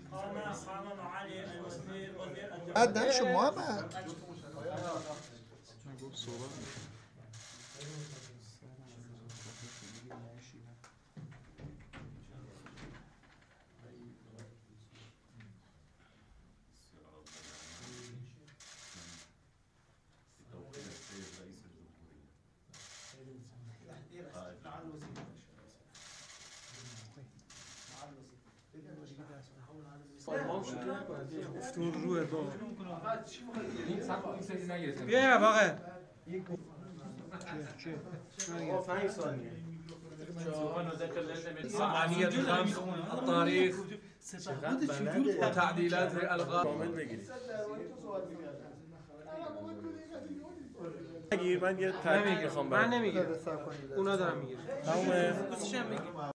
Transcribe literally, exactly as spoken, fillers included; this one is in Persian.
بعد شما بعد افتون روه با بیا واقعا پنج ثانیه عملية خمس التاريخ وتعديلات الألغاز من یه تعدیل میخوام من نمیگیرم اونا دارم میگیرم تمومه